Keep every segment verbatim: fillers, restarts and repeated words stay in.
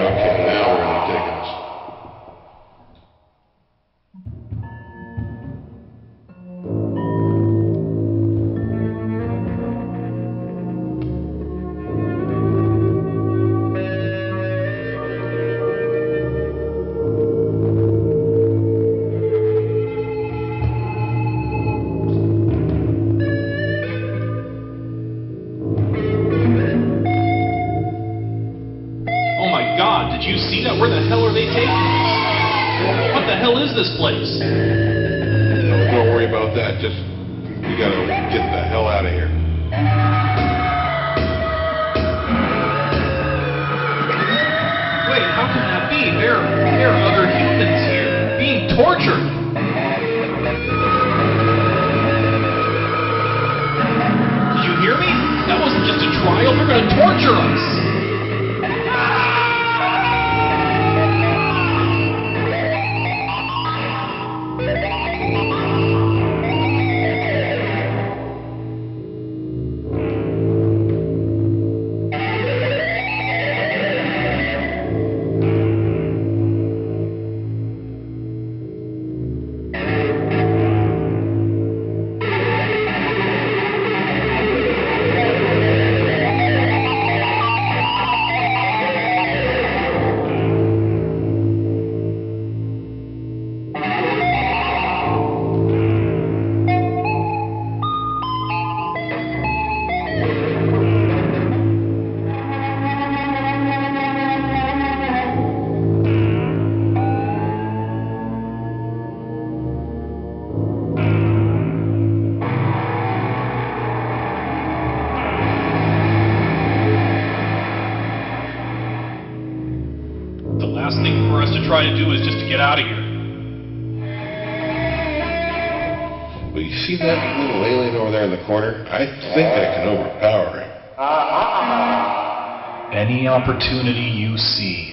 Okay, now where are they taking us? Did you see that? Where the hell are they taking us? What the hell is this place? No, don't worry about that. Just, we gotta get the hell out of here. Wait, how can that be? There, there are other humans here, being tortured. Did you hear me? That wasn't just a trial. They're gonna torture us. Last thing for us to try to do is just to get out of here. Well, you see that little alien over there in the corner? I think I can overpower him. Any opportunity you see.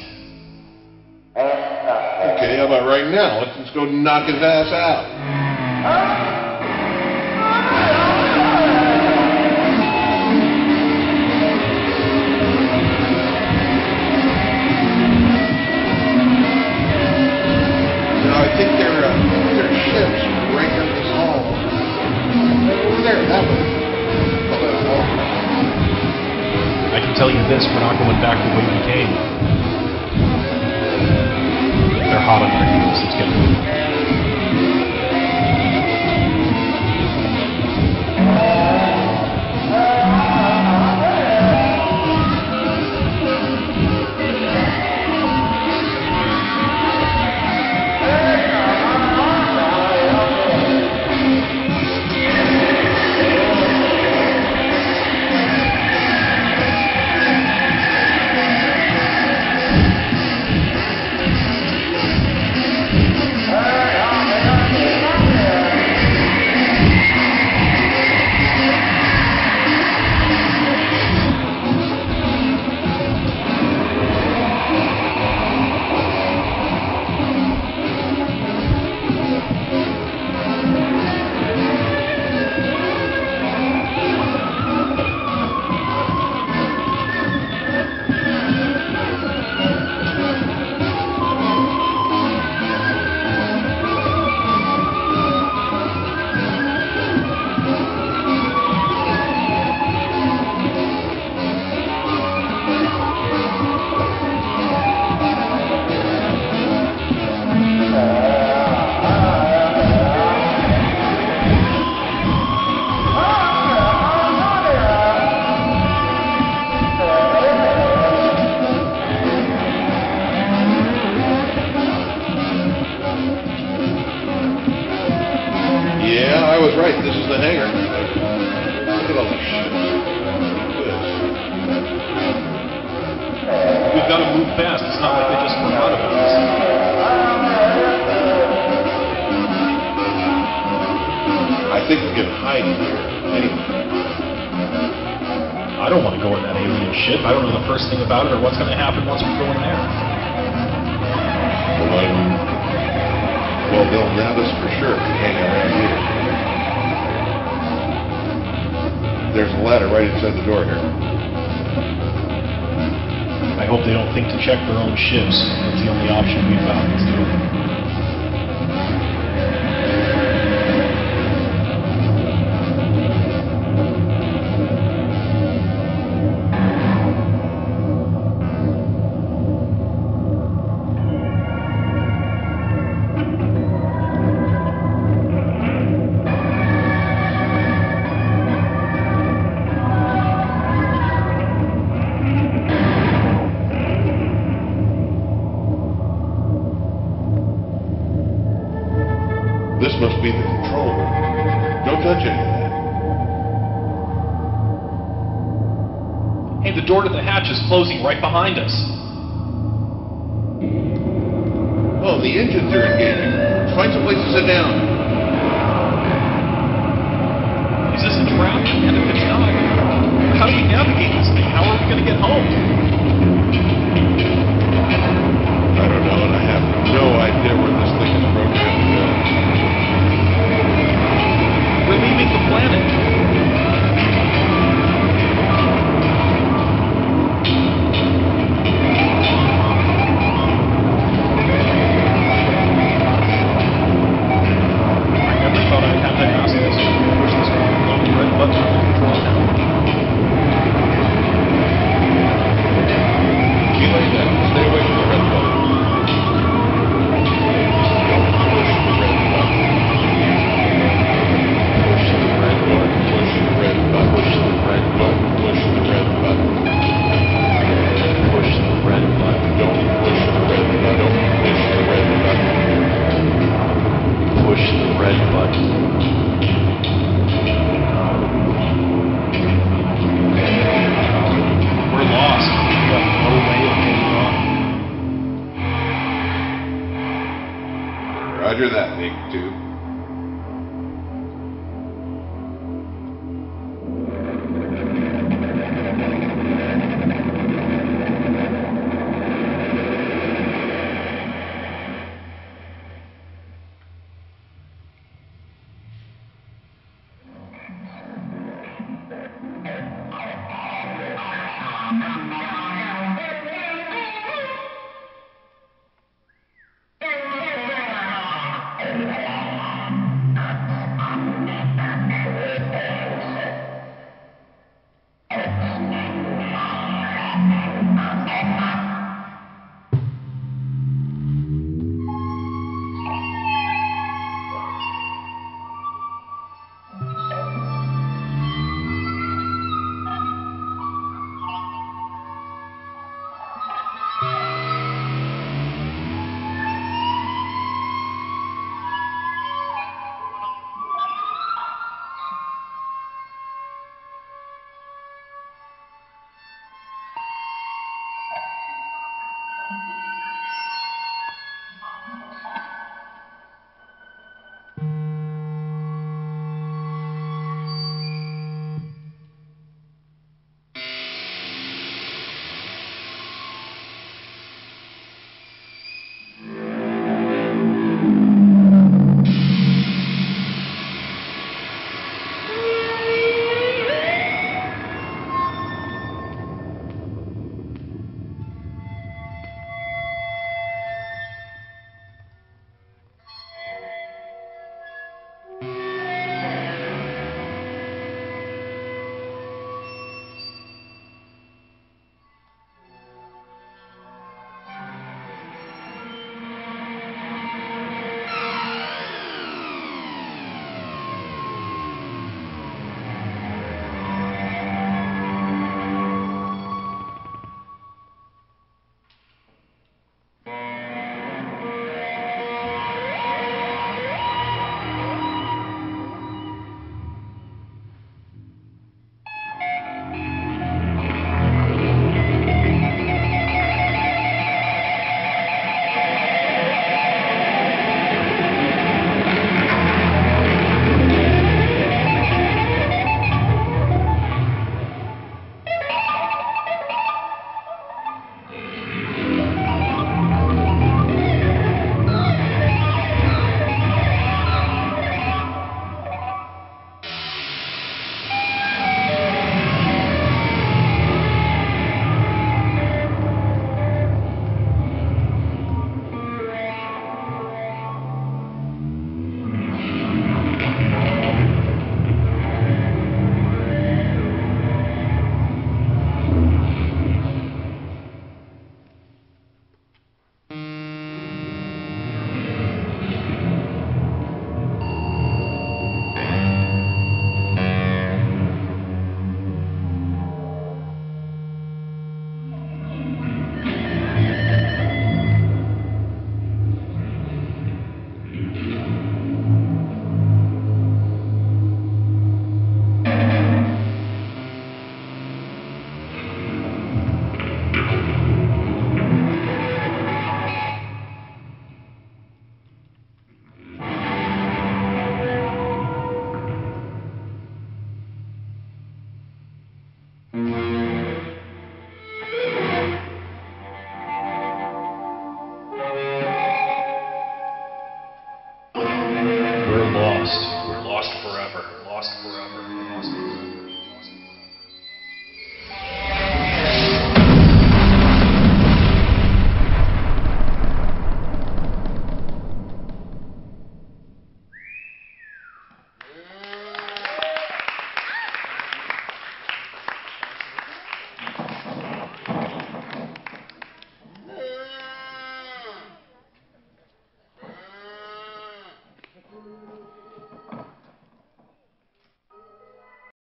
Okay, how about right now? Let's just go knock his ass out. I think they're, uh, they're ships right in this hall. Over there, that way. Oh, that hall. I can tell you this, we're not going back the way we came. They're hot on their heels, let's get moving. Right, this is the hangar. Look at all the ships. Look at this. We've got to move fast. It's not like they just forgot about us. I think we can hide here. Anyway. I don't want to go in that alien ship. I don't know the first thing about it or what's going to happen once we go in there. Well, um, well they'll nab us for sure if we hang around here. There's a ladder right inside the door here. I hope they don't think to check their own ships. That's the only option we found to do. This must be the control room. Don't touch any of that. Hey, the door to the hatch is closing right behind us. Oh, the engines are engaging. Let's find some place to sit down. Is this a trap? And if it's not, how do we navigate this thing? How are we going to get home? I don't know, and I have no idea where this thing is programmed to go. We're leaving the planet. I never thought I'd have to ask this. Push this long red button on the control panel. Be like that. Stay away from the red button. Don't push the red button. Push the red button. Push the red button. Push the red button. Push the red button. Push the red button. Don't push the red button. Don't push the red button. Push the red button. We're lost. We have no way of getting on. Roger that, Big Two.